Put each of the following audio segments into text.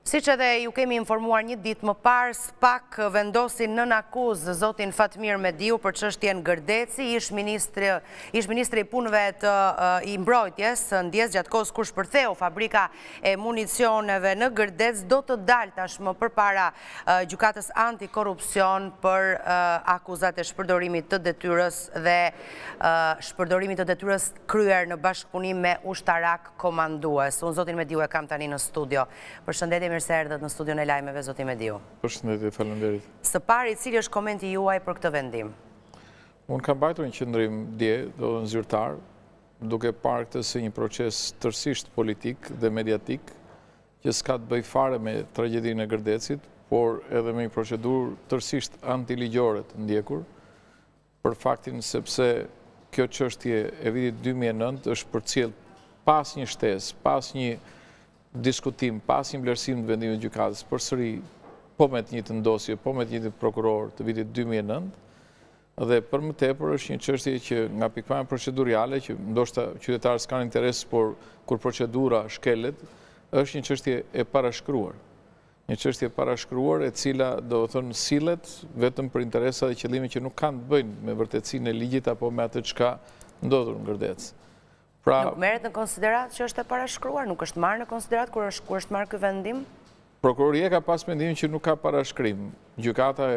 Siç edhe ju kemi informuar një ditë më parë, SPAK vendosin nën akuzë zotin Fatmir Mediu për çështjen Gërdeci, ish ministri i punëve të i mbrojtjes, ndjes gjatë kohës kur shpërtheu fabrika e municioneve në Gërdec, do të dalë tashmë përpara gjykatës antikorrupsion për akuzat e shpërdorimit të detyrës dhe shpërdorimit të detyrës kryer në bashkëpunim me ushtarak komandues. Unë zotin Mediu e kam tani në studio. Përshëndetje, mirë se erdhët në studion e lajmeve, zoti Mediu. Përshëndetje, faleminderit. Së pari, cili është komenti juaj për këtë vendim? Unë kam mbajtur një qëndrim dje, do të zyrtar, duke parë këtë si një proces tërësisht politik dhe mediatik, që s'ka të bëj fare me tragjedinë e Gërdecit, por edhe me një procedurë tërësisht antiligjore të ndjekur, për faktin sepse kjo çështje e vitit 2009 është përcjell pas një shtesë, pas një diskutim, pas një vlerësim të vendimit të gjykatës, përsëri po me të njëjtën dosje, po me të njëjtin prokuror të vitit 2009, dhe për më tepër është një çështje që nga pikpamja procedurale, që ndoshta qytetarët s'kan interes, por kur procedura shkelet, është një çështje e parashkruar. Një çështje e parashkruar e cila do të thonë sillet vetëm për interesa dhe qëllime që nuk kanë të bëjnë me vërtetësinë e ligjit apo me atë çka ndodhur në Gërdec. Nuk merret në konsiderat që është e parashkruar, nuk është marrë në konsiderat kur është marrë ky vendim? Prokuroria ka pas mendimin që nuk ka parashkrim. Gjykata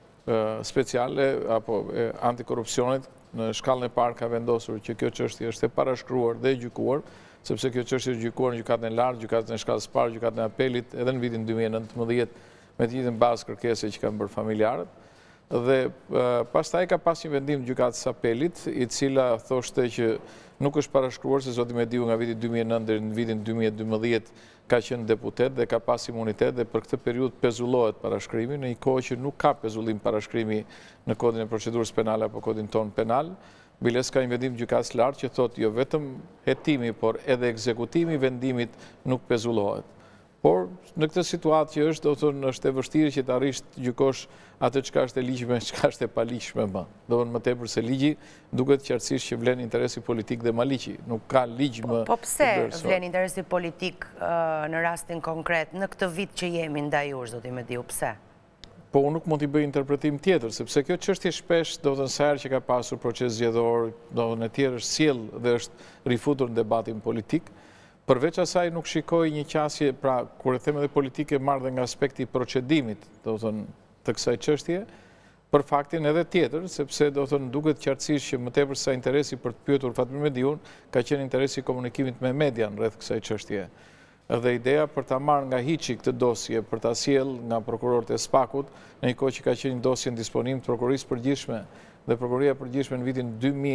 speciale apo antikorrupsionit në shkallën e parë ka vendosur që kjo çështje është e parashkruar dhe e gjykuar, sepse kjo çështje është gjykuar në gjykatën e lartë, gjykatën e shkallës parë, gjykatën e apelit, edhe në vitin 2019 me të njëjtën bazë kërkese që kanë bërë familjarët. Dhe pastaj ka pas një vendim gjykatës apelit, i cila thoshte që nuk është parashkruar se zoti Mediu nga viti 2009 deri në vitin 2012 ka qenë deputet dhe ka pas imunitet dhe për këtë periudhë pezullohet parashkrimi, në një kohë që nuk ka pezullim parashkrimi në kodin e procedurës penale apo kodin ton penal, biles ka një vendim gjykatës lartë që thotë jo vetëm hetimi, por edhe ekzekutimi i vendimit nuk pezullohet. Por në këtë situatë që është, do të thonë, është e vështirë që të arrish të gjykosh atë çka është e ligjshme, çka është e paligjshme më. Do të thonë më tepër se ligji duket qartësisht që vlen interesi politik dhe maliqi, nuk ka ligj më. Po pse vlen interesi politik në rastin konkret në këtë vit që jemi ndaj jush, zoti Mediu, pse? Po unë nuk mund t'i bëj interpretim tjetër, sepse kjo çështje shpesh, do të thënë sa herë që ka pasur proces zgjedhor, do të thënë tjetër sjell dhe është rifutur në debatin politik. Përveç asaj nuk shikoj një qasje, pra kur e them edhe politike marrë dhe nga aspekti i procedimit, do të thonë, të kësaj çështje, për faktin edhe tjetër, sepse do të thonë duket qartësisht që më tepër sa interesi për të pyetur Fatmir Mediun ka qenë interesi i komunikimit me median rreth kësaj çështje. Dhe ideja për ta marrë nga hiçi këtë dosje, për ta sjell nga prokurorët e SPAK-ut, në një kohë që ka qenë një dosje në disponim të prokurorisë përgjithshme dhe prokuroria përgjithshme në vitin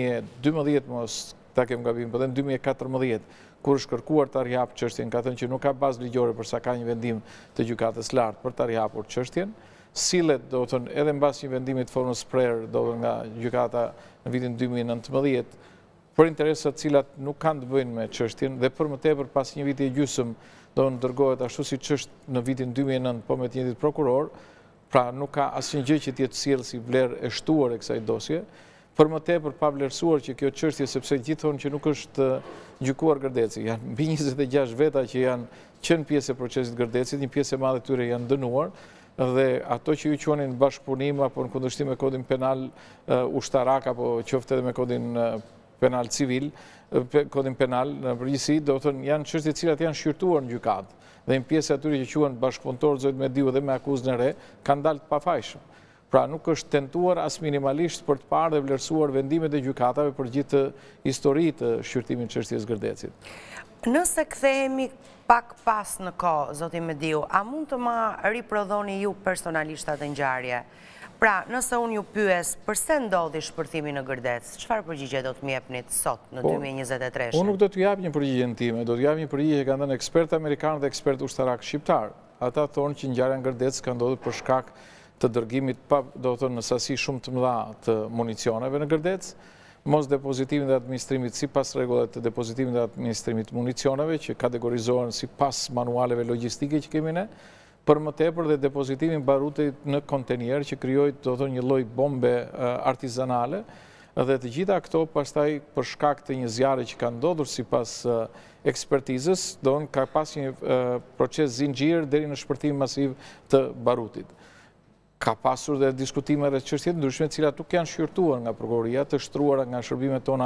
2012 mos ta kem gabim, por në 2014 kur është kërkuar të rihap çështjen, ka thënë që nuk ka bazë ligjore përsa ka një vendim të gjykatës lartë për të rihapur çështjen. Sillet, do të thonë, edhe mbas një vendimi të formës Prer, do të thonë nga gjykata në vitin 2019, për interesat cilat nuk kanë të bëjnë me çështjen dhe për më tepër pas një viti e gjysmë do të dërgohet ashtu siç është në vitin 2009 po me të njëjtit prokuror, pra nuk ka asnjë gjë që të jetë sjellë si vlerë e shtuar e kësaj dosje. Për më tepër pa vlerësuar që kjo çështje, sepse gjithë thonë që nuk është gjykuar Gërdeci. Janë mbi 26 veta që janë qenë pjesë e procesit Gërdecit, një pjesë e madhe e tyre janë dënuar, dhe ato që ju quhenin bashkëpunim apo në kundërshtim me kodin penal ushtarak apo qoftë edhe me kodin penal civil, kodin penal në përgjithësi, do të thonë janë çështje të cilat janë shqyrtuar në gjykatë. Dhe një pjesë e atyre që quhen bashkëpunëtor zoti Mediu dhe me akuzën e re kanë dalë të pafajshëm. Pra nuk është tentuar as minimalisht për të parë dhe vlerësuar vendimet e gjykatave për gjithë historitë të shqyrtimit të çështjes Gërdecit. Nëse kthehemi pak pas në kohë, zoti Mediu, a mund të ma riprodhoni ju personalisht atë ngjarje? Pra, nëse unë ju pyes, përse ndodhi shpërthimi në Gërdec, çfarë përgjigje do të më jepni sot në 2023? Unë nuk do t'ju jap një përgjigje time, do t'ju jap një përgjigje që kanë dhënë ekspertë amerikanë dhe ekspertë ushtarak shqiptar. Ata thonë që ngjarja në Gërdec ka ndodhur për shkak të dërgimit do të thonë në sasi shumë të mëdha të municioneve në Gërdec, mos depozitimin dhe administrimit sipas rregullave të depozitimit dhe administrimit të municioneve që kategorizohen sipas manualeve logjistike që kemi ne, për më tepër dhe depozitimin barutit në kontenier që krijoi do të thonë një lloj bombe artizanale, Dhe të gjitha këto pastaj për shkak të një zjarri që ka ndodhur sipas ekspertizës, ka pas një proces zinxhir deri në shpërtim masiv të barutit. Ka pasur dhe diskutime dhe çështje të ndryshme, të cilat nuk janë shqyrtuar nga prokuroria, të shtruara nga shërbimet tona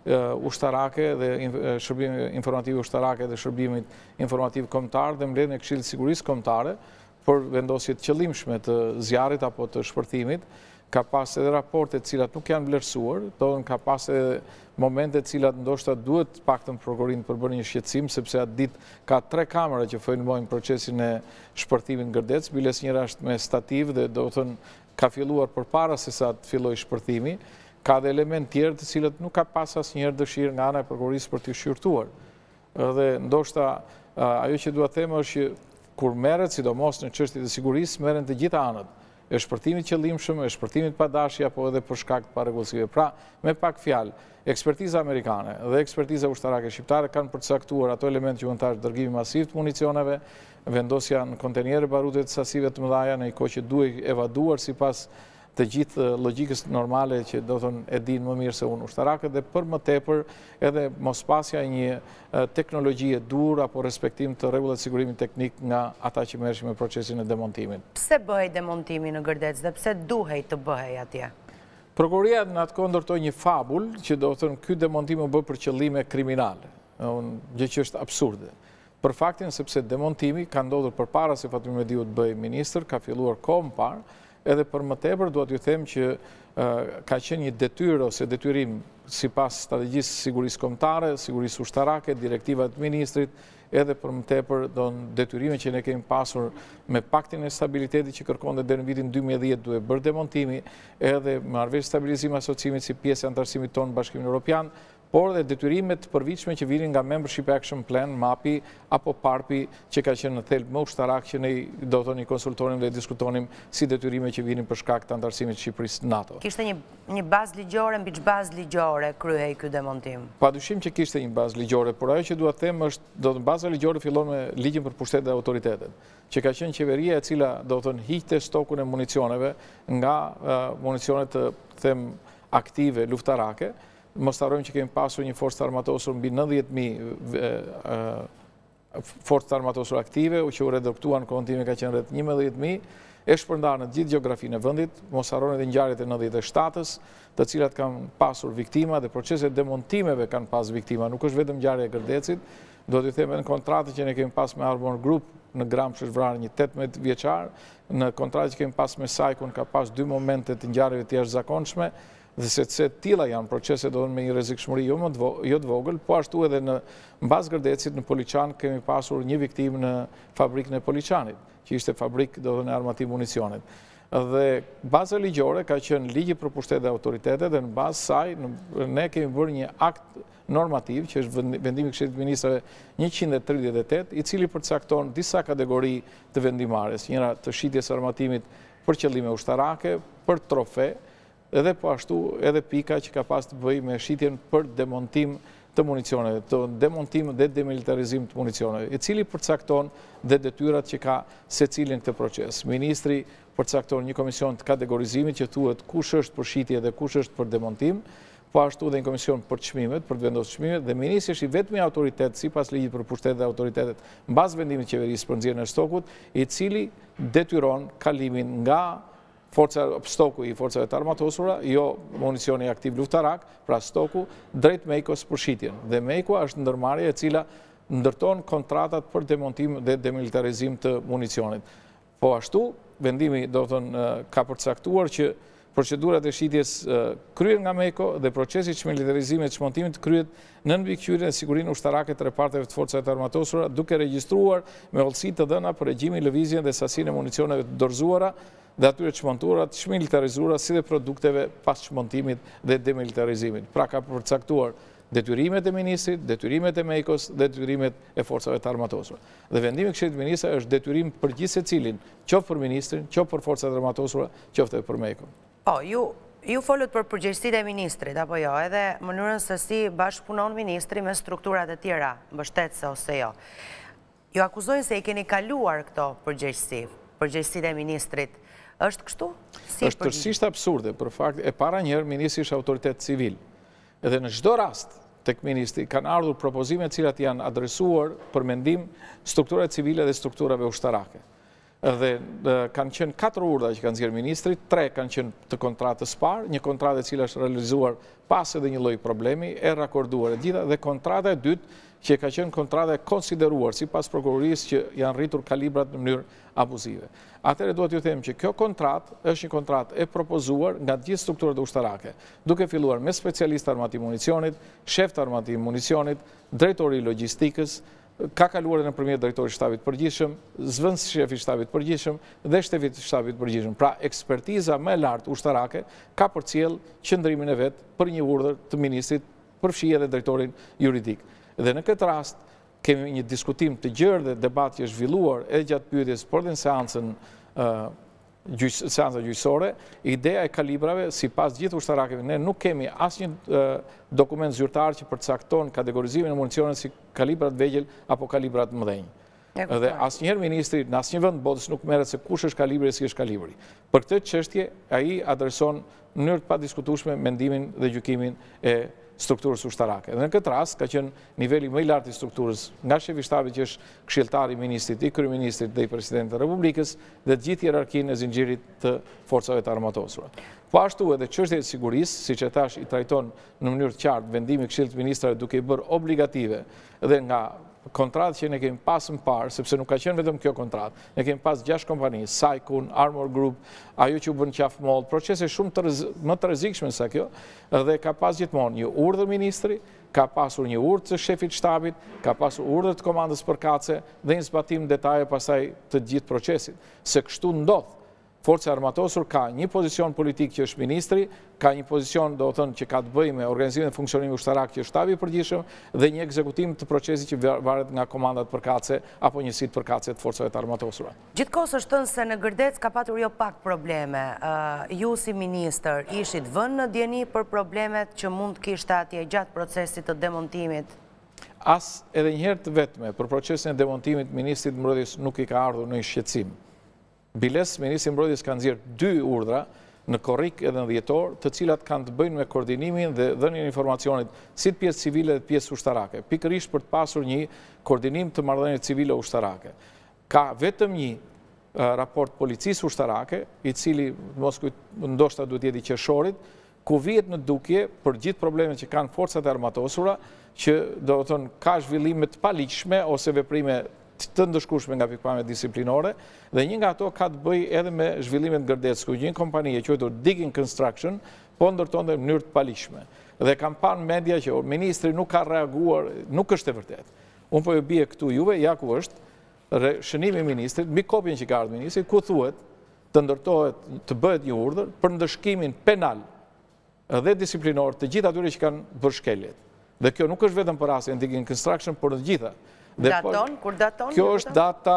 ushtarake dhe shërbimi informativ ushtarake dhe shërbimit informativ kombëtar dhe mbledhjen e Këshillit të Sigurisë Kombëtare për vendosje të qëllimshme të zjarrit apo të shpërtimit. Ka pas edhe raporte të cilat nuk janë vlerësuar, ka pas edhe momente të cilat ndoshta duhet paktën prokurorin për bërë një shqetësim, sepse atë ditë ka 3 kamera që folmojnë procesin e shpërtimit në Gërdec, biles njëra është me stativ dhe do të thënë ka filluar përpara se sa të fillojë shpërtimi, ka dhe element tjerë të cilat nuk ka pas asnjëherë dëshirë nga ana e prokurorisë për të shqyrtuar. Dhe ndoshta ajo që dua të them është që kur merret sidomos në çështjet e sigurisë, merren të gjitha anët e shpërtimit qëllimshëm, e shpërtimit pa dashje apo edhe për shkak të parregullsive. Pra, me pak fjalë, ekspertiza amerikane dhe ekspertiza ushtarake shqiptare kanë përcaktuar ato elemente që mund të dërgimi masiv të municioneve, vendosja në kontenjere barute të sasive të mëdha në një kohë që duhet evaduar sipas të gjithë logjikës normale që do thonë e dinë më mirë se unë ushtarakët dhe për më tepër edhe mos pasja një teknologji e dur apo respektim të rregullat të sigurimit teknik nga ata që merreshin me procesin e demontimit. Pse bëhej demontimi në Gërdec dhe pse duhej të bëhej atje? Prokuroria në atë kohë ndërtoi një fabul që do thonë ky demontim u bë për qëllime kriminale, gjë që është absurde. Për faktin sepse demontimi ka ndodhur përpara se Fatmir Mediu të bëjë ministër, ka filluar kohë më parë. Edhe për më tepër, duhet ju them që ka qenë një detyrë ose detyrim sipas strategjisë sigurisë kombëtare, sigurisë ushtarake, direktivat të ministrit, edhe për më tepër detyrime që ne kemi pasur me paktin e stabilitetit që kërkonte deri në vitin 2010 duhet bërë demontimi, edhe marrëveshje stabilizim asociimit si pjesë e anëtarësimit tonë në Bashkimin Evropian, por dhe detyrimet të përvitshme që vinin nga Membership Action Plan, MAPI, apo PARPI, që ka qenë në thelb më ushtarak që ne do të thonë konsultonim dhe diskutonim si detyrime që vinin për shkak të anëtarësimit të Shqipërisë në NATO. Kishte një bazë ligjore, mbi ç'bazë ligjore kryhej ky demontim? Padyshim që kishte një bazë ligjore, por ajo që dua të them është, do të baza ligjore fillon me ligjin për pushtetet dhe autoritetet, që ka qenë qeveria e cila do të thonë hiqte stokun e municioneve nga municionet të them aktive luftarake. Mos harrojmë që kemi pasur një forcë armatosur mbi 90.000 forcë të armatosur aktive, që u reduktuan në kohën time ka qenë rreth 11.000, e shpërndarë në gjithë gjeografinë e vendit. Mos harrojmë edhe ngjarjet e 97-s, të cilat kanë pasur viktima dhe proceset demontimeve kanë pas viktima, nuk është vetëm ngjarja e Gërdecit. Do t'ju them në kontratën që ne kemi pas me Arbor Group në Gramsh është vrarë një 18 vjeçar, në kontratën që kemi pas me Saikun ka pas 2 momente të ngjarjeve të jashtëzakonshme. Dhe se tilla janë procese do me një rrezikshmëri jo të vogël, po ashtu edhe në mbas Gërdecit në Poliçan kemi pasur një viktimë në fabrikën e Poliçanit, që ishte fabrikë do në armatim municionit. Dhe baza ligjore ka qenë ligji për pushtetet dhe autoritetet dhe në bazë saj ne kemi bërë një akt normativ që është vendimi i Këshillit të Ministrave 138, i cili përcakton disa kategori të vendimarrjes, njëra të shitjes armatimit për qëllime ushtarake, për trofe, edhe po ashtu edhe pika që ka pas të bëjë me shitjen për demontim të municioneve, të demontim dhe demilitarizim të municioneve, i cili përcakton dhe detyrat që ka secili në këtë proces. Ministri përcakton një komision të kategorizimit që thuhet kush është për shitje dhe kush është për demontim, po ashtu dhe një komision për çmimet, për të vendosur çmimet, dhe ministri është i vetmi autoritet sipas ligjit për pushtetet dhe autoritetet mbas vendimit të qeverisë për nxjerrjen e stokut, i cili detyron kalimin nga stoku i forcave të armatosura, jo municioni aktiv luftarak, pra stoku, drejt Mejkos për shitjen. Dhe Mejkoa është ndërmarrje e cila ndërton kontratat për demontim dhe demilitarizim të municionit. Po ashtu, vendimi do të thonë ka përcaktuar që procedurat e shitjes kryhen nga Mejko dhe procesi çmilitarizimit të çmontimit kryhet në mbikëqyrjen e sigurinë ushtarake të reparteve të forcave të armatosura, duke regjistruar me hollësi të dhëna për regjimin, lëvizjen dhe sasinë e municioneve të dorëzuara dhe atyre çmontuara të çmilitarizuara si dhe produkteve pas çmontimit dhe demilitarizimit. Pra ka përcaktuar detyrimet e ministrit, detyrimet e Mejkos dhe detyrimet e forcave të armatosura. Dhe vendimi i Këshillit të Ministrave është detyrim për gjithë secilin, qoftë për ministrin, qoftë për forcat e armatosura, qoftë edhe për Mejkon. Po, ju folët për përgjegjësitë e ministrit, apo jo, edhe mënyrën se si bashkëpunon ministri me strukturat e tjera, mbështetëse ose jo. Ju akuzojnë se i keni kaluar këto përgjegjësitë e ministrit është kështu? Është tërësisht absurde, për fakt, e para njerë, ministri është autoritet civil. Edhe në çdo rast, tek ministri, kanë ardhur propozime cilat janë adresuar për mendim strukturave civile dhe strukturave ushtarake. Dhe kanë qenë 4 urdhra që kanë nxjerrë ministri, 3 kanë qenë të kontratës parë, një kontratë e cila është realizuar pas edhe një lloj problemi, e rakorduar e gjitha, dhe kontrata e dytë që ka qenë kontrata e konsideruar sipas prokurorisë që janë rritur kalibrat në mënyrë abuzive. Atëherë duhet ju them që kjo kontratë është një kontratë e propozuar nga të gjithë strukturat ushtarake, duke filluar me specialistë armati municionit, shef të armati municionit, drejtori i logjistikës, ka kaluar nëpërmjet drejtorit shtabit përgjithshëm, zëvendës shefi shtabit përgjithshëm dhe shtefit shtabit përgjithshëm. Pra, ekspertiza më e lartë ushtarake ka përcjell qëndrimin e vet për një urdhër të ministrit, përfshi edhe drejtorin juridik. Dhe në këtë rast kemi një diskutim të gjerë dhe debat që është zhvilluar edhe gjatë pyetjes por dhe në seancën seanca gjyqësore, ideja e kalibrave, sipas gjithë ushtarakëve, ne nuk kemi asnjë dokument zyrtar që përcakton kategorizimin e municionit si kalibrat vegjël apo kalibrat mëdhenj. Dhe asnjëherë ministri në asnjë vend botës nuk merret se kush është kalibri e si është kalibri. Për këtë çështje ai adreson në mënyrë të padiskutueshme mendimin dhe gjykimin e strukturës ushtarake. Dhe në këtë rast ka qenë niveli më i lartë i strukturës nga shefi shtabit që është këshilltari i ministrit, i kryeministrit dhe i presidentit të Republikës dhe të gjithë hierarkinë e zinxhirit të forcave të armatosura. Po ashtu edhe çështja e sigurisë, siç e thash, i trajton në mënyrë të qartë vendimi i Këshillit të Ministrave duke i bërë obligative dhe nga kontratë që ne kemi pas më parë, sepse nuk ka qenë vetëm kjo kontratë, ne kemi pas 6 kompani, Saikun, Armor Group, ajo që u bën qaf mold, procese shumë më të rrezikshme se kjo, dhe ka pas gjithmonë një urdhër ministri, ka pasur një urdhër të shefit shtabit, ka pasur urdhër të komandës përkatëse dhe një zbatim detaje pastaj të gjithë procesit. Se kështu ndodh. Forca armatosur ka një pozicion politik që është ministri, ka një pozicion do të thënë që ka të bëjë me organizimin dhe funksionimi ushtarak që është shtabi i përgjithshëm dhe një ekzekutim të procesit që varet nga komandat përkatëse apo njësitë përkatëse të forcave të armatosura. Gjithkohës është thënë se në Gërdec ka patur jo pak probleme. Ju si ministër ishit vënë në dieni për problemet që mund të kishte atje gjatë procesit të demontimit? As edhe njëherë të vetme për procesin e demontimit ministrit mbrojtjes nuk i ka ardhur në shqetësim. Biles, Ministri Mbrojtjes ka nxjerrë 2 urdhra në korrik edhe në dhjetor, të cilat kanë të bëjnë me koordinimin dhe dhënien e informacionit si të pjesë civile dhe të pjesë ushtarake, pikërisht për të pasur një koordinim të marrëdhënieve civile ushtarake. Ka vetëm një raport policisë ushtarake, i cili ndoshta duhet jetë i qershorit, ku vihet në dukje për gjithë problemet që kanë forcat e armatosura, që do të thonë ka zhvillime të paligjshme ose veprime të ndëshkueshme nga pikpamja disiplinore, dhe një nga ato ka të bëjë edhe me zhvillimet në Gërdec, ku një kompani e quajtur Digging Construction po ndërtonte në mënyrë të paligjshme. Dhe kam parë media që ministri nuk ka reaguar, nuk është e vërtetë. Unë po ju bie këtu juve, ja ku është shënimi i ministrit, mbi kopjen që ka ardhur ministri, ku thuhet të ndërtohet, të bëhet një urdhër për ndëshkimin penal dhe disiplinor të gjithë atyre që kanë bërë shkeljet. Dhe kjo nuk është vetëm për rastin e Digging Construction, por të gjitha. Daton? Kur daton? Kjo është data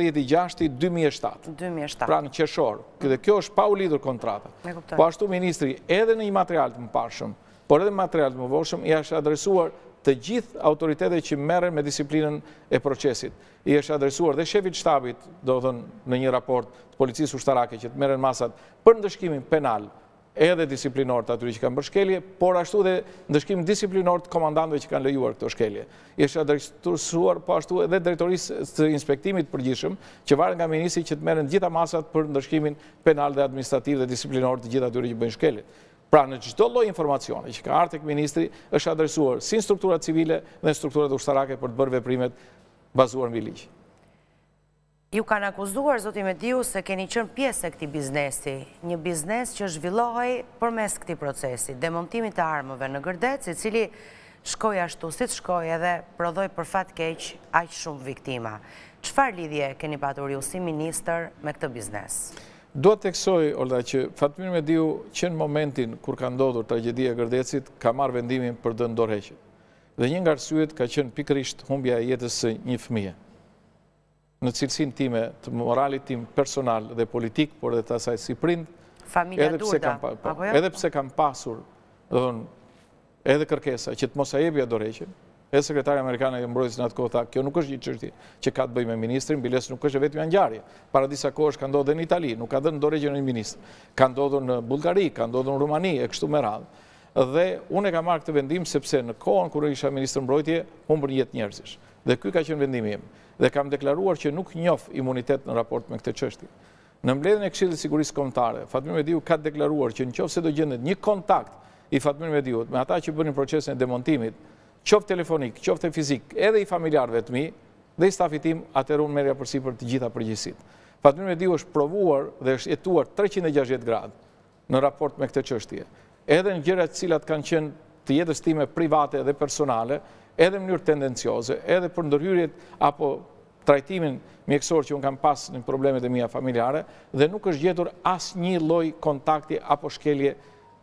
13/6/2007. Pra në qershor. Dhe kjo është pa u lidhur kontrata. Po ashtu ministri edhe në një material të mëparshëm, por edhe në material të mëvoshëm, i është adresuar të gjithë autoritetet që merren me disiplinën e procesit. I është adresuar dhe shefit shtabit, do të thënë në një raport të policisë ushtarake që të merren masat për ndëshkimin penal edhe disiplinor të atyre që kanë bërë shkelje, por ashtu dhe ndëshkim disiplinor të komandantëve që kanë lejuar këto shkelje. I është adresuar po ashtu edhe drejtorisë të inspektimit përgjithshëm, që varet nga ministri që të merren gjitha masat për ndëshkimin penal dhe administrativ dhe disiplinor të gjithë atyre që bëjnë shkelje. Pra në çdo lloj informacioni që ka ardhur tek ministri është adresuar si në strukturat civile dhe në strukturat ushtarake për të bërë veprimet bazuar mbi ligj. Ju kanë akuzuar, zoti Mediu, se keni qenë pjesë e këtij biznesi, një biznes që zhvillohej përmes këtij procesi, demontimit të armëve në Gërdec, i cili shkoi ashtu siç shkoi edhe prodhoi për fat keq aq shumë viktima. Çfarë lidhje keni patur ju si ministër me këtë biznes? Do të theksoj, Olda, që Fatmir Mediu që në momentin kur ka ndodhur tragjedia e Gërdecit ka marrë vendimin për të ndorhequr. Dhe një nga arsyet ka qenë pikërisht humbja e jetës së një fëmie. Në cilësinë time të moralit tim personal dhe politik, por edhe të asaj si prind, edhe pse kam pasur edhe kërkesa që të mos a jepja dorëheqjen, e sekretari amerikane e mbrojtjes në atë kohë tha, kjo nuk është një çështje që ka të bëjë me ministrin, biles nuk është vetëm një ngjarje. Para disa kohësh ka ndodhur në Itali, nuk ka dhënë dorë gjë në ministër. Ka ndodhur në Bullgari, ka ndodhur në Rumani e kështu me radhë. Dhe unë e kam marrë këtë vendim sepse në kohën kur isha ministër mbrojtje, humbën jetë njerëzish. Dhe ky ka qenë vendimi im. Dhe kam deklaruar që nuk njoh imunitet në raport me këtë çështje. Në mbledhjen e Këshillit të Sigurisë Kombëtare, Fatmir Mediu ka deklaruar që nëse do gjendet një kontakt i Fatmir Mediut me ata që bënin procesin e demontimit, qoftë telefonik, qoftë fizik, edhe i familjarëve të mi, dhe i stafit tim, atëherë unë merrja përsipër të gjitha përgjegjësitë. Fatmir Mediu është provuar dhe është jetuar 360 gradë në raport me këtë çështje. Edhe në gjëra të cilat kanë qenë të jetës time private dhe personale, edhe në mënyrë tendencioze, edhe për ndërhyrjet apo trajtimin mjekësor që unë kam pas në problemet e mia familjare, dhe nuk është gjetur asnjë lloj kontakti apo shkelje,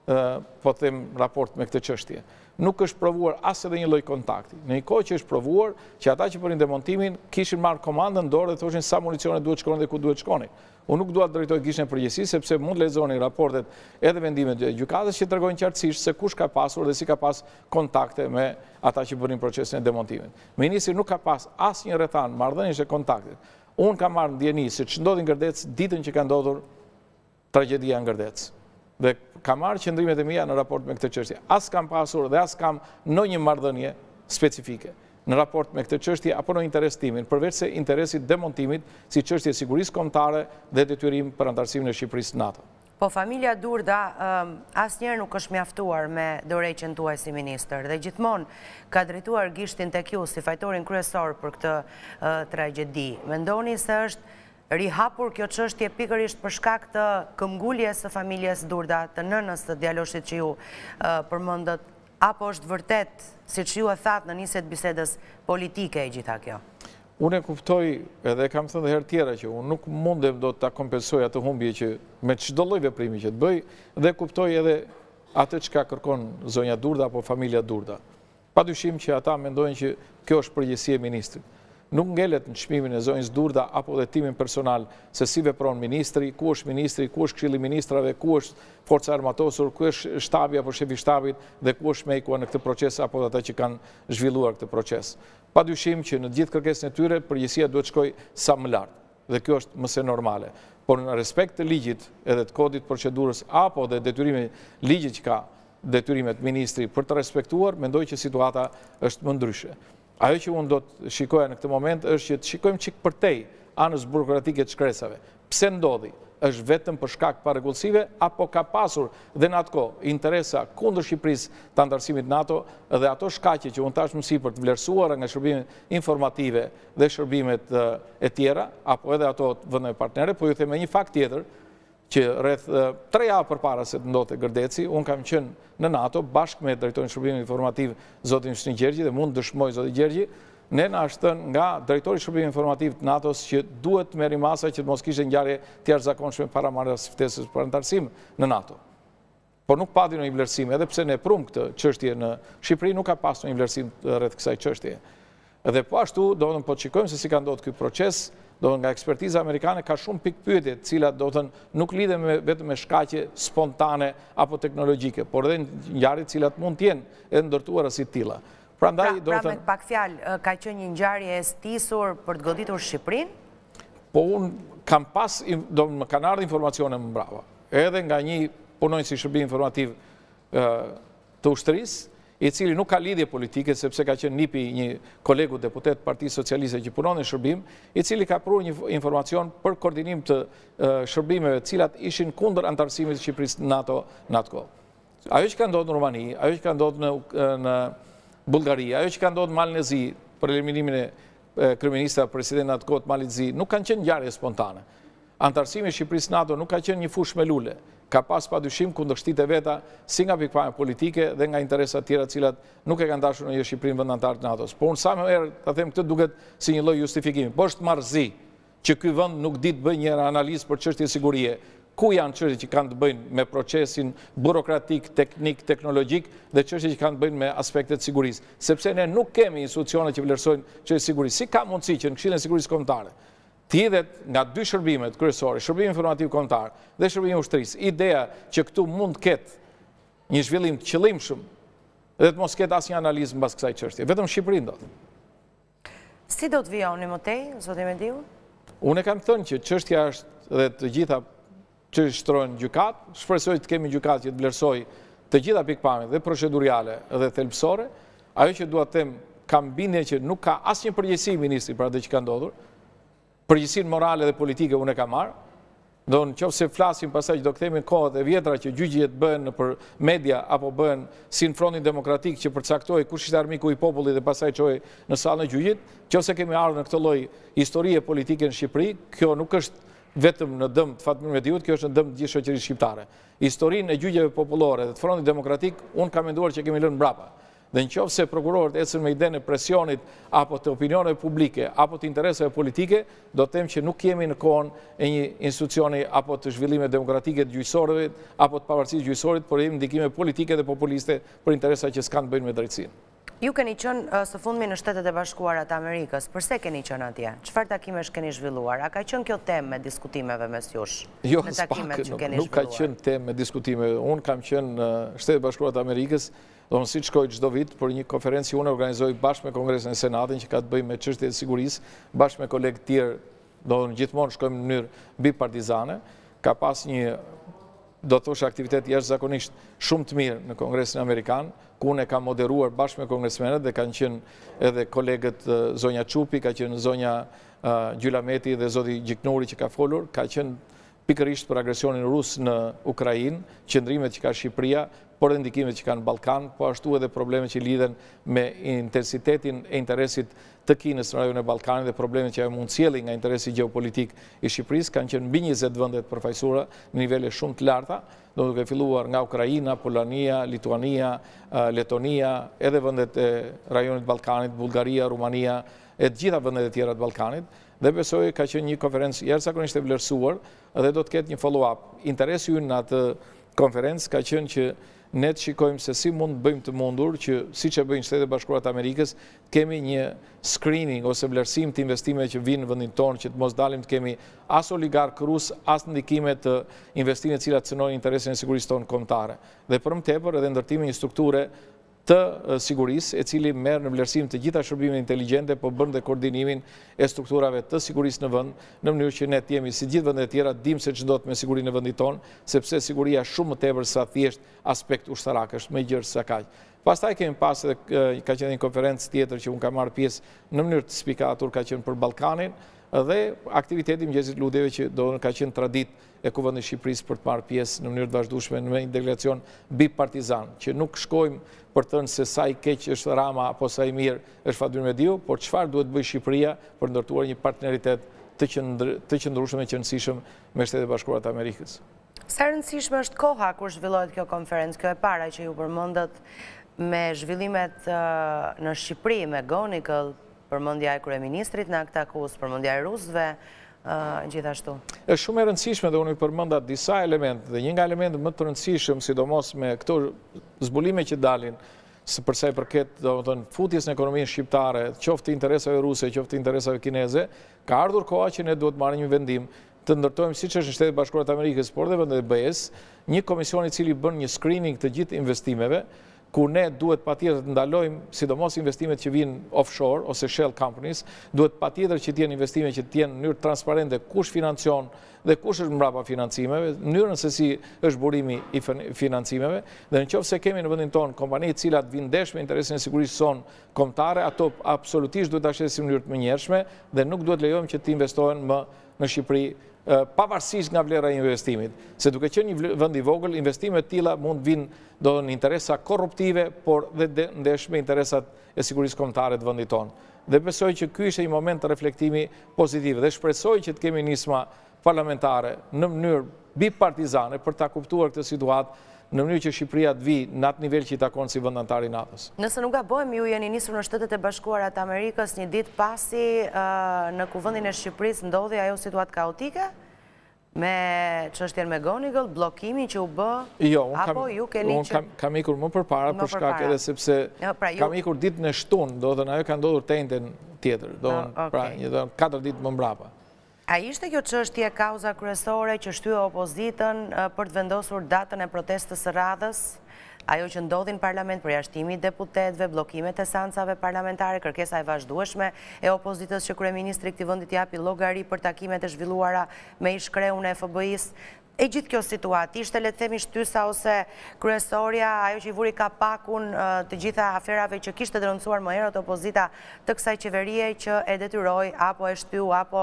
po them, raport me këtë çështje. Nuk është provuar as edhe një lloj kontakti. Në një kohë që është provuar që ata që bënin demontimin kishin marrë komandën në dorë dhe thoshin sa municione duhet shkonin dhe ku duhet shkonin. Unë nuk dua të drejtoj gishtin e përgjegjësisë sepse mund lexoni raportet edhe vendimet e gjykatës që tregojnë qartësisht se kush ka pasur dhe si ka pas kontakte me ata që bënin procesin e demontimit. Ministri nuk ka pas asnjë rrethan marrëdhënies e kontaktit. Unë kam marrë ndjeni se ç'ndodhi në Gërdec ditën që ka ndodhur tragjedia në Gërdec. Dhe kam marrë qëndrimet e mia në raport me këtë çështje. As kam pasur dhe as kam ndonjë marrëdhënie specifike në raport me këtë çështje apo në interes timin, përveç se interesit demontimit si çështje sigurisë kombëtare dhe detyrim për anëtarësimin e Shqipërisë në NATO. Po familja Durda asnjëherë nuk është mjaftuar me dorëheqjen tuaj si ministër dhe gjithmonë ka drejtuar gishtin tek ju si fajtorin kryesor për këtë tragjedi. Mendoni se është rihapur kjo çështje pikërisht për shkak të këmbguljes së familjes Durda, të nënës së djaloshit që ju përmendët, apo është vërtet, siç ju e thatë në nisjet bisedës politike e gjitha kjo? Unë e kuptoj edhe kam thënë dhe herë tjera që unë nuk mundem do të kompensoj atë humbje që me çdo lloj veprimi që të bëj dhe kuptoj edhe atë çka kërkon zonja Durda apo familja Durda. Padyshim që ata mendojnë që kjo është përgjegjësi e ministrit. Nuk ngelet në çmimin e zonjës Durda apo dhe timin personal se si vepron ministri, ku është Këshilli i Ministrave, ku është forca armatosur, ku është shtabi apo shefi shtabit dhe ku është mejkua në këtë proces apo ata që kanë zhvilluar këtë proces. Padyshim që në gjithë kërkesën e tyre përgjegjësia duhet shkojë sa më lart dhe kjo është mëse normale. Por në respekt të ligjit edhe të kodit procedurës apo dhe detyrimit ligjit që ka detyrimet ministri për të respektuar, mendoj që situata është më ndryshe. Ajo që unë do të shikoja në këtë moment është që të shikojmë çik përtej anës burokratike të shkresave. Pse ndodhi? Është vetëm për shkak parregullsive apo ka pasur dhe në atë kohë interesa kundër Shqipërisë të anëtarësimit NATO dhe ato shkaqe që unë tash më sipër të vlerësuara nga shërbimet informative dhe shërbimet e tjera apo edhe ato të vendeve partnere, po ju them një fakt tjetër që rreth 3 javë përpara se të ndodhte Gërdeci, unë kam qenë në NATO bashkë me drejtorin e shërbimit informativ zotin Shtini Gjergji dhe mund dëshmoj zoti Gjergji, ne na është thënë nga drejtori i shërbimit informativ të NATO-s që duhet të merrim masa që të mos kishte ngjarje të jashtëzakonshme para marrjes ftesës për anëtarësim në NATO. Por nuk pati ndonjë vlerësim, edhe pse ne prum këtë çështje në Shqipëri nuk ka pasur ndonjë vlerësim rreth kësaj çështjeje. Edhe po ashtu, do të shikojmë se si ka ndodhur ky proces. Nga ekspertiza amerikane ka shumë pikë pyetje, të cilat nuk lidhen vetëm me shkaqe spontane apo teknologjike, por edhe ngjarje të cilat mund të jenë edhe ndërtuara si të tilla. Pra me pak fjalë, ka qenë një ngjarje e stisur për të goditur Shqipërinë? Po unë kam pas, më kanë ardhur informacione më brava, edhe nga një punonjës i shërbimit informativ të ushtrisë, i cili nuk ka lidhje politike, sepse ka qenë nipi një kolegu deputet Partisë Socialiste që punon në shërbim, i cili ka pru një informacion për koordinim të shërbimeve cilat ishin kundër anëtarësimit të Shqipërisë në NATO në atë kohë. Ajo që ka ndodhur në Rumani, ajo që ka ndodhur në Bullgari, ajo që ka ndodhur në Malnezi për eliminimin e kryeministit president në atë kohë të Malnezi, nuk kanë qenë ngjarje spontane. Anëtarësimi i Shqipërisë në NATO nuk ka qenë një fushë me lule. Ka pas padyshim kundërshtit e veta si nga pikpamja politike dhe nga interesat tjera cilat nuk e kanë dashur në Shqipërinë vend anëtar të NATO-s. Po unë sa më herë ta them këtë duket si një lloj justifikimi. Po është marrëzi që ky vend nuk di të bëjë një analizë për çështje sigurie. Ku janë çështjet që kanë të bëjnë me procesin burokratik, teknik, teknologjik dhe çështjet që kanë të bëjnë me aspektet sigurisë, sepse ne nuk kemi institucione që vlerësojnë çështjet sigurisë. Si ka mundësi që në Këshillin e Sigurisë Kombëtare të hidhet nga 2 shërbimet kryesore, shërbimi informativ kombëtar dhe shërbimi ushtrisë, ideja që këtu mund të ketë një zhvillim të qëllimshëm dhe të mos ketë asnjë analizë mbas kësaj çështje. Vetëm Shqipëri ndodh. Si do të vijoni më tej, zoti Mediu? Unë kam thënë që çështja është dhe të gjitha që shtrojnë gjykat, shpresoj të kemi gjykat që të vlerësoj të gjitha pikpamjet dhe procedurale dhe thelbësore. Ajo që dua të them, kam bindje që nuk ka asnjë përgjegjësi ministri për atë që ka ndodhur. Përgjegjësinë morale dhe politike unë e kam marrë. Do në qoftë se flasim pasaj që do kthehemi në kohët e vjetra që gjyqjet bëhen për media apo bëhen si në Frontin Demokratik që përcaktoi kush ishte armiku i popullit dhe pasaj çoi në sallën e gjyqit, qoftë se kemi ardhur në këtë lloj historie politike në Shqipëri, kjo nuk është vetëm në dëm të Fatmir Mediut, kjo është në dëm të gjithë shoqërisë shqiptare. Historinë e gjyqjeve popullore dhe të Frontit Demokratik, unë kam menduar që kemi lënë mbrapa. Dhe në qoftë se prokurorët ecën me idenë e presionit apo të opinioneve publike apo të interesave politike, do të them që nuk jemi në kohën e një institucioni apo të zhvillimeve demokratike të gjyqësorëve apo të pavarësisë gjyqësorit, por jemi ndikime politike dhe populiste për interesa që s'kan të bëjnë me drejtësinë. Ju keni qenë së fundmi në Shtetet e Bashkuara të Amerikës. Përse keni qenë atje? Çfarë takimesh keni zhvilluar? A ka qenë kjo temë me diskutimeve mes jush? Jo, nuk ka qenë temë me diskutime. Unë kam qenë në Shtetet e Bashkuara të Amerikës, do si shkoj çdo vit për një konferencë që unë organizoj bashkë me Kongresin e Senatit që ka të bëjë me çështjet e sigurisë, bashkë me kolegë të tjerë, do gjithmonë shkojmë në mënyrë bipartizane. Ka pas një, do të thosh, aktivitet jashtëzakonisht shumë të mirë në Kongresin Amerikan, ku unë e kam moderuar bashkë me kongresmenët dhe kanë qenë edhe kolegët zonja Çupi, ka qenë zonja Gjylameti dhe zoti Gjiknuri që ka folur, ka qenë pikërisht për agresionin rus në Ukrainë, qëndrimet që ka Shqipëria, por dhe ndikimet që ka në Ballkan, po ashtu edhe problemet që lidhen me intensitetin e interesit të Kinës në rajonin e Ballkanit dhe problemet që ajo mund sjellë nga interesi gjeopolitik i Shqipërisë, kanë qenë mbi 20 vende të përfaqësuara në nivele shumë të larta, duke filluar nga Ukraina, Polonia, Lituania, Letonia, edhe vendet e rajonit të Ballkanit, Bullgaria, Rumania, e të gjitha vendet e tjera të Ballkanit, dhe besoj ka qenë një konferencë jashtëzakonisht e vlerësuar dhe do të ketë një follow-up. Interesi ynë në atë konferencë ka qenë që ne të shikojmë se si mund të bëjmë të mundur që, siç e bëjnë Shtetet e Bashkuara të Amerikës, kemi një screening ose vlerësim të investimeve që vinë në vendin tonë, që të mos dalim të kemi as oligark rus, as ndikime të investimeve të cilat cënojnë interesin e sigurisë tonë kombëtare. Dhe për më tepër edhe ndërtimi një strukture të sigurisë, e cili merr në vlerësim të gjitha shërbimet inteligjente, po bën dhe koordinimin e strukturave të sigurisë në vend, në mënyrë që ne të jemi si gjithë vendet e tjera, dim se ç'do të me sigurinë në vendin tonë, sepse siguria shumë më tepër sa thjesht aspekt ushtarak, është më gjerë se kaq. Pastaj kemi pas edhe ka qenë një konferencë tjetër që unë kam marrë pjesë në mënyrë të spikatur, ka qenë për Ballkanin, dhe aktiviteti i Mëngjesit Ludeve që do ka qenë traditë e Kuvendit të Shqipërisë për të marrë pjesë në mënyrë të vazhdueshme në një delegacion bipartizan, që nuk shkojmë për të thënë se sa i keq është Rama apo sa i mirë është Fatmir Mediu, por çfarë duhet bëjë Shqipëria për ndërtuar një partneritet të qëndrueshëm e qëndrueshëm me Shtetet e Bashkuara të Amerikës. Sa e rëndësishme është koha kur zhvillohet kjo konferencë, kjo e para që ju përmendët me zhvillimet në Shqipëri, me Gonical, përmendja e kryeministrit në akt akuz, përmendja e rusëve, gjithashtu. Është shumë e rëndësishme dhe unë i përmenda disa elemente, dhe një nga elementet më të rëndësishëm, sidomos me këto zbulime që dalin, për sa i përket futjes në ekonominë shqiptare, qoftë interesave ruse, qoftë interesave kineze, ka ardhur koha që ne duhet marrim një vendim të ndërtojmë, siç është në Shtetet e Bashkuara të Amerikës, por dhe vendet e BE-s, një komision i cili bën një screening të gjithë investimeve, ku ne duhet patjetër të ndalojmë, sidomos investimet që vinë offshore ose shell companies, duhet patjetër që të jenë investime që të jenë në mënyrë transparente kush financion dhe kush është mbrapa financimeve, mënyrën se si është burimi i financimeve, dhe nëse kemi në vendin tonë kompani të cilat vinë ndesh me interesin e sigurisë sonë kombëtare, ato absolutisht duhet ta shesim në mënyrë të menjëhershme dhe nuk duhet lejojmë që të investohen më në Shqipëri, pavarësisht nga vlera e investimit. Se duke qenë një vend i vogël, investimet të tilla mund vinë në interesa korruptive, por dhe ndesh me interesat e sigurisë kombëtare të vendit tonë. Dhe besoj që ky ishte një moment të reflektimi pozitiv dhe shpresoj që të kemi nisma parlamentare në mënyrë bipartizane për ta kuptuar këtë situatë në mënyrë që Shqipëria të vi në atë nivel që i takon si vend antar i NATO-s. Nëse nuk gabojmë, ju jeni nisur në Shtetet e Bashkuara të Amerikës një ditë pasi në kuvendin e Shqipërisë ndodhi ajo situatë kaotike me çështjen me Gonical, bllokimin që u bë, apo ju keni që... Unë kam ikur më përpara për shkak edhe sepse kam ikur ditën e shtunë, do të thënë ajo ka ndodhur të njëjtën tjetër, do të thënë 4 ditë më mbrapa. A ishte kjo çështje kauza kryesore që shtye opozitën për të vendosur datën e protestës së radhës ajo që ndodhin parlament, përjashtimi i deputetëve, bllokimet e seancave parlamentare, kërkesa e vazhdueshme e opozitës që kryeministri i këtij vendi japi llogari për takimet e zhvilluara me ish-kreun e FBI-s. E gjithë kjo situatë, ishte le të themi shtysa ose kryesorja, ajo që i vuri kapakun të gjitha aferave që kishte denoncuar më herët opozita të kësaj qeverie që e detyroi apo e shtyu apo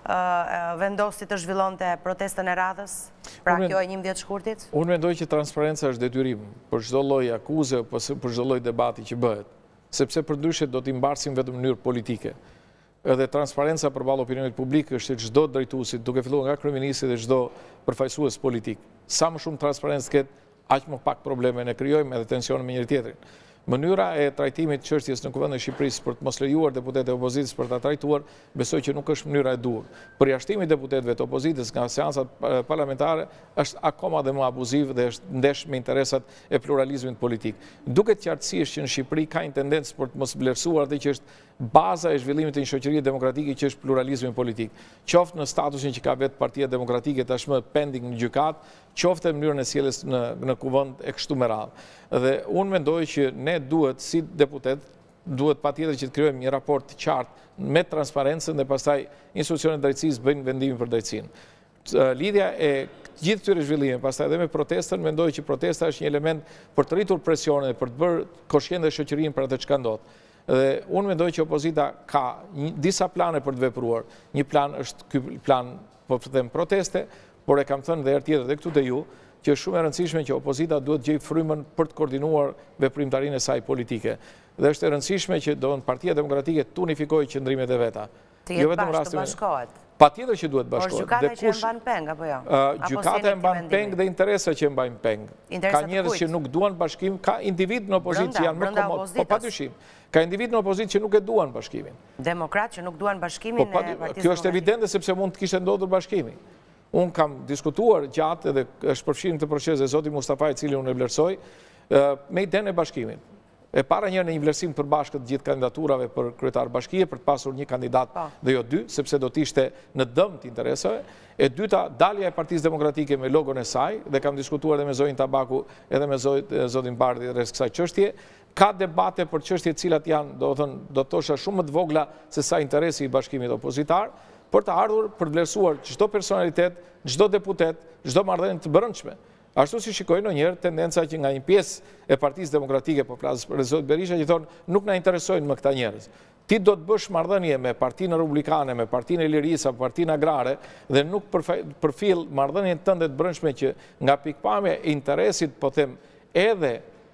vendosi të zhvillonte protestën e radhës? Pra kjo e 11 shkurtit? Unë mendoj që transparenca është detyrim për çdo lloj akuze, për çdo lloj debati që bëhet, sepse përndryshe do t'i mbarsim vetëm në mënyrë politike. Edhe transparenca përballë opinionit publik është që çdo drejtuesi, duke filluar nga kryeministri dhe çdo përfaqësues politik, sa më shumë transparencë ketë, aq më pak probleme ne krijojmë edhe tensione me njëri tjetrin. Mënyra e trajtimit të çështjes në Kuvendin e Shqipërisë për të mos lejuar deputetët e opozitës për ta trajtuar, besoj që nuk është mënyra e duhur. Përjashtimi i deputetëve të opozitës nga seancat parlamentare është akoma dhe më abuziv dhe është ndesh me interesat e pluralizmit politik. Duket qartësisht që në Shqipëri ka një tendencë për të mos vlerësuar atë që është baza e zhvillimit të një shoqërie demokratike që është pluralizmi politik. Qoftë në statusin që ka vetë Partia Demokratike tashmë pending në gjykat, qoftë në mënyrën e sjelljes në kuvend e kështu me radhë. Dhe unë mendoj që ne duhet si deputet, duhet patjetër që të krijojmë një raport të qartë me transparencën dhe pastaj institucionet e drejtësisë bëjnë vendimin për drejtësinë. Lidhja e gjithë këtyre zhvillimeve, pastaj edhe me protestën, mendoj që protesta është një element për të rritur presionin dhe për të bërë koshient dhe shoqërinë për atë çka ndodh. Dhe unë mendoj që opozita ka disa plane për të vepruar. Një plan është ky plan, po të them, proteste, por e kam thënë dhe herë tjetër dhe këtu te ju, që është shumë e rëndësishme që opozita duhet gjej frymën për të koordinuar veprimtarinë e saj politike. Dhe është e rëndësishme që Partia Demokratike të unifikojë qëndrimet e veta. Të jetë të bashkohet. Patjetër që duhet bashkohet. Por gjykata që e mban peng apo jo? Gjykata e mban peng dhe interesa që e mbajnë peng. Ka njerëz që nuk duan bashkim, ka individ në opozitë që janë më komod, po padyshim. Ka individ në opozitë që nuk e duan bashkimin. Demokrat që nuk duan bashkimin e Partisë Demokratike. Kjo është evidente sepse mund të kishte ndodhur bashkimi. Unë kam diskutuar gjatë edhe është përfshirë në të proces e zoti Mustafa, i cili unë e vlerësoj, me idenë e bashkimit. E para njërë në një vlerësim të përbashkët gjithë kandidaturave për kryetar bashkie, për të pasur një kandidat dhe jo dy, sepse do t'ishte në dëm të interesave. E dyta, dalja e Partisë Demokratike me logon e saj, dhe kam diskutuar edhe me Zotin Tabaku, edhe me Zotin Bardhi rreth kësaj çështje. Ka debate për çështje të cilat janë, do të thosha, shumë më të vogla se sa interesi i bashkimit opozitar, për të ardhur për të vlerësuar çdo personalitet, çdo deputet, çdo marrëdhënie të brendshme. Ashtu si shikoj ndonjëherë tendenca që nga një pjesë e Partisë Demokratike, po flas për zot Berisha, që thonë nuk na interesojnë më këta njerëz. Ti do të bësh marrëdhënie me Partinë Republikane, me Partinë e Lirisë apo Partinë Agrare dhe nuk përfill marrëdhënien tënde të brendshme që nga pikpamja e interesit, po them, edhe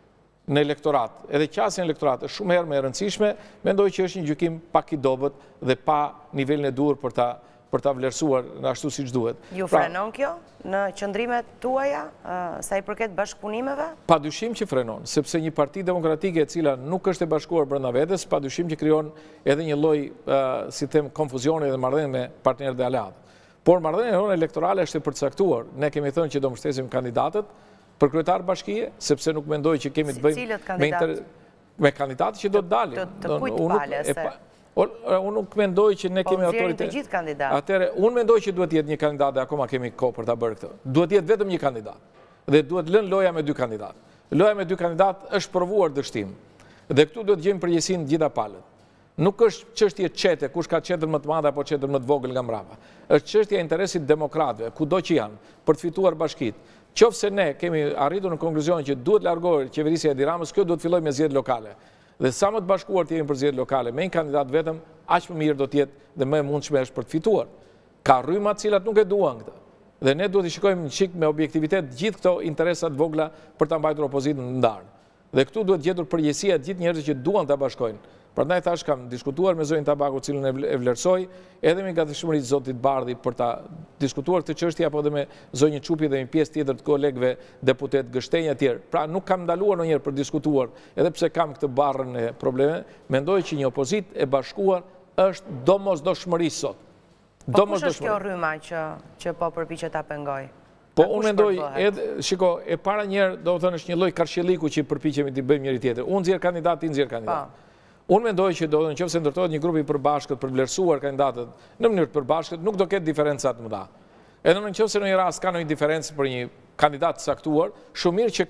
në elektorat, edhe qasjen e elektorat është shumë herë më e rëndësishme, mendoj që është një gjykim pak i dobët dhe pa nivelin e duhur për ta vlerësuar në ashtu siç duhet. Ju frenon kjo në qëndrimet tuaja sa i përket bashkëpunimeve? Padyshim që frenon, sepse një parti demokratike e cila nuk është e bashkuar brenda vetes, padyshim që krijon edhe një lloj, si them, konfuzioni dhe marrëdhënie me partnerët e aleatë. Por marrëdhënia jonë elektorale është e përcaktuar. Ne kemi thënë që do mbështesim kandidatët për kryetar bashkie, sepse nuk mendoj që kemi të bëjmë me kandidatë që do të dalin. Të kujt palës? Unë nuk mendoj që ne kemi autoritet. Po të gjithë kandidatë. Atëherë, unë mendoj që duhet jetë një kandidat dhe akoma kemi kohë për ta bërë këtë. Duhet jetë vetëm një kandidat. Dhe duhet lënë loja me dy kandidat. Loja me dy kandidat është provuar dështim. Dhe këtu duhet gjejmë përgjegjësinë gjitha palët. Nuk është çështje çete, kush ka çetën më të madhe apo çetën më të vogël nga mbrapa. Është çështja e interesit demokratëve, kudo që janë, për të fituar bashkitë. Qofse ne kemi arritur në konkluzionin që duhet largohet qeverisja e Edi Ramës, kjo duhet fillojë me zgjedhje lokale. Dhe sa më të bashkuar të jemi për zgjedhje lokale me një kandidat vetëm, aq më mirë do të jetë dhe më e mundshme është për të fituar. Ka rryma të cilat nuk e duan këtë. Dhe ne duhet të shikojmë një çik me objektivitet gjithë këto interesa të vogla për ta mbajtur opozitën në ndarë. Dhe këtu duhet gjetur përgjegjësia të gjithë njerëzit që duan ta bashkojnë. Prandaj thash kam diskutuar me Zotin Tabaku, cilën e vlerësoj, edhe me gatishmërinë e Zotit Bardhi për ta diskutuar këtë çështje, apo edhe me Zonjën Çupi dhe një pjesë tjetër të kolegëve deputet gështenj etj. Pra nuk kam ndaluar ndonjëherë për diskutuar, edhe pse kam këtë barrën e probleme, mendoj që një opozitë e bashkuar është domosdoshmëri sot. Po kush është kjo rryma që po përpiqet ta pengoj? Po unë mendoj, shiko, e para njerë do të thënë është një lloj karshjelliku që përpiqemi të bëjmë njëri tjetër. Unë nxjerr kandidat, ti nxjerr kandidat. Unë mendoj që do të nëse ndërtohet një grup i përbashkët për vlerësuar kandidatët në mënyrë të përbashkët, nuk do ketë diferenca të mëdha. Edhe nëse në një rast ka ndonjë diferencë për një kandidat të caktuar, shumë mirë që ka,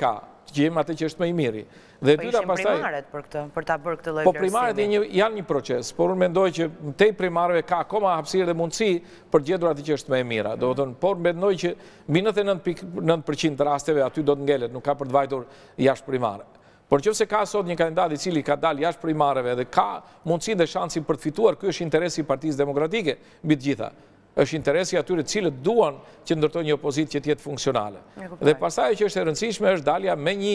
gjejmë atë që është më i miri. Dhe Po ishin primaret për ta bërë këtë lloj vlerësimi. Po primaret janë një proces, por unë mendoj që tej primarëve ka akoma hapësirë dhe mundësi për gjetur atë që është më e mira. Por mendoj që mbi 99% të rasteve aty do të ngelet, nuk ka për të vajtur jashtë primare. Por nëse ka sot një kandidat i cili ka dalë jashtë primareve dhe ka mundësi dhe shansin për të fituar, ky është interesi i Partisë Demokratike mbi të gjitha. Është interesi atyre cilët duan që ndërtojnë një opozitë që të jetë funksionale. Dhe pastaj që është e rëndësishme është dalja me një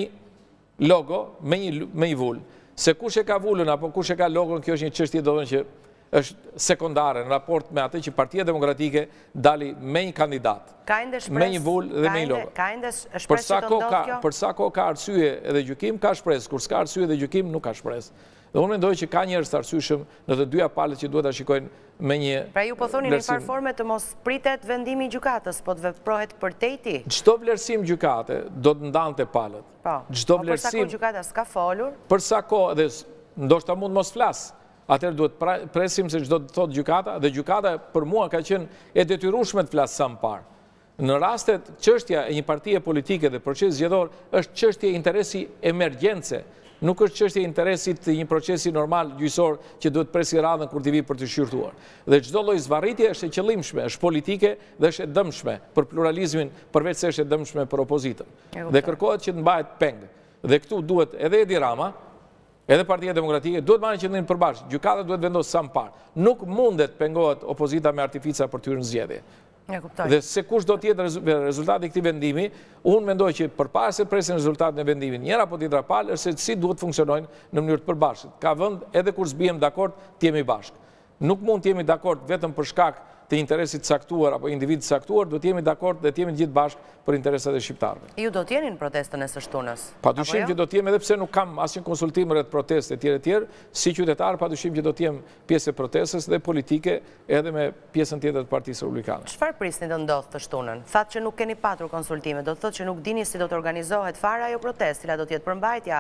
logo, me një vull. Se kush e ka vullën apo kush e ka logon, kjo është një çështje domethënë që është sekondare në raport me atë që Partia Demokratike dali me një kandidat. Me një vull dhe me një logo. Ka ende shpresë që të ndodhë kjo? Për sa kohë ka arsye edhe gjykim, ka shpresë. Kur s'ka arsye edhe gjykim, nuk ka shpresë. Dhe unë mendoj që ka njerëz të arsyeshëm në të dyja palët që duhet ta shikojnë me një. Pra ju po thoni në një farë forme të mos pritet vendimi i gjykatës, po të veprohet përtejti? Çdo vlerësim gjykate do të ndante palët. Po. Çdo vlerësim. Për sa kohë gjykata s'ka folur? Për sa kohë dhe ndoshta mund mos flas. Atëherë duhet presim se çdo të thotë gjykata, dhe gjykata për mua ka qenë e detyrueshme të flasë sa më parë. Në rastet çështja e një partie politike dhe procesi zgjedhor është çështje interesi emergjence. Nuk është çështje interesit të një procesi normal gjyqësor që duhet presi radhën kur t'i vi për të shqyrtuar. Dhe çdo lloj zvarritje është e qëllimshme, është politike dhe është e dëmshme për pluralizmin, përveç se është e dëmshme për opozitën. Dhe kërkohet që të mbahet peng. Dhe këtu duhet edhe Edi Rama, edhe Partia Demokratike, duhet marrë qëllim përbashkë. Gjykata duhet vendosë sa më parë. Nuk mundet pengohet opozita me artifica për të hyrë në zgjedhje. Dhe se kush do tjetë rezultati i këtij vendimi, unë mendoj që përpara se presin rezultatin e vendimit, njëra apo tjetra palë është se si duhet funksionojnë në mënyrë të përbashkët. Ka vend edhe kur zbijem dakord të jemi bashkë. Nuk mund të jemi dakord vetëm për shkak të interesit caktuar apo individ caktuar, do të jemi dakord dhe të jemi gjithë bashkë për interesat e shqiptarëve. Ju do të jeni në protestën e së shtunës? Padyshim që do të jemi, edhe pse nuk kam asnjë konsultim rreth protestë etj, si qytetar padyshim që do të jem pjesë e protestës dhe politike edhe me pjesën tjetër të Partisë Republikane. Çfarë prisni të ndodhë të shtunën? Thatë që nuk keni patur konsultime, do të thotë që nuk dini si do të organizohet fare ajo protestë, cila do të jetë përmbajtja,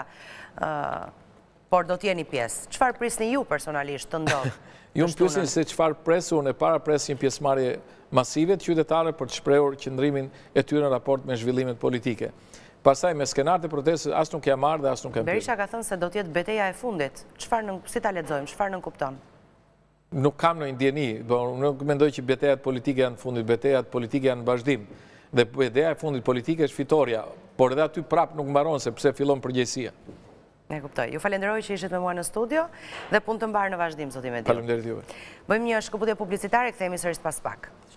por do të jeni pjesë. Çfarë prisni ju personalisht të ndodhë? Ju më pyesin se çfarë presu, unë e para pres një pjesëmarrje masive të qytetarëve për të shprehur qëndrimin e tyre në raport me zhvillimet politike. Pastaj me skenarët e protestës as nuk jam marrë dhe as nuk kam. Berisha ka thënë se do të jetë betejë e fundit. Si ta lexojmë? Çfarë nënkupton? Nuk kam ndonjë ndjeni, nuk mendoj që betejat politike janë në fundit, betejat politike janë në vazhdim. Dhe beteja e fundit politike është fitoria, por edhe aty prap nuk mbaron se pse fillon përgjegjësia. Ne kuptoj. Ju falenderoj që ishit me mua në studio dhe punë të mbarë në vazhdim, zoti Mediu. Faleminderit juve. Bëjmë një shkëputje publicitare, kthehemi sërish pas pak.